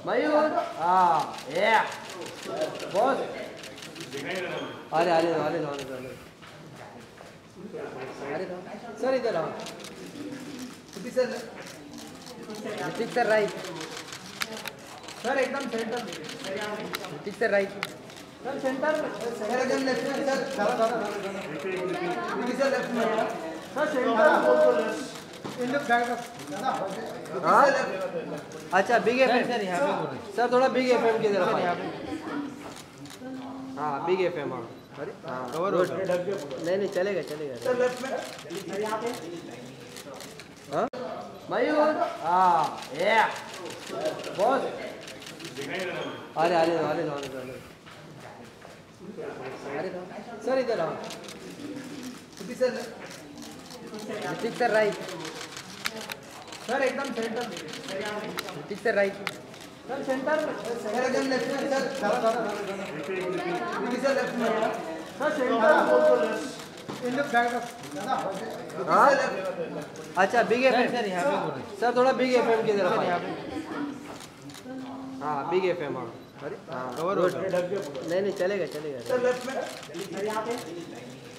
मयूर हाँ ये बॉस अरे अरे अरे अरे सर इधर आओ ऋतिक सर राइट सर एकदम centre Hrithik sir right sir centre sir एकदम लेफ्ट में सर ऋतिक सर लेफ्ट में सर सेंटर हाँ अच्छा बिग एफएम सर थोड़ा बिग एफएम की तरफ हाँ बिग एफएम हाँ अरे हाँ नहीं चलेगा चलेगा सर लेफ्ट में हाँ मयूर हाँ ये बॉस अरे अरे अरे अरे सर इधर आओ ऋतिक सर राइट सर एकदम centre Hrithik sir right sir centre sir एकदम लेफ्ट में सर ऋतिक सर लेफ्ट में सर सेंटर हाँ अच्छा बिग एफएम सर थोड़ा बिग एफएम की तरफ हाँ बिग एफएम हाँ अरे हाँ नहीं चलेगा चलेगा सर लेफ्ट में